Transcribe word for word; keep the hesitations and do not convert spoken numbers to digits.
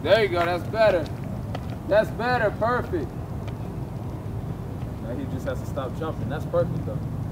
There you go, that's better. That's better, perfect. Now he just has to stop jumping. That's perfect though.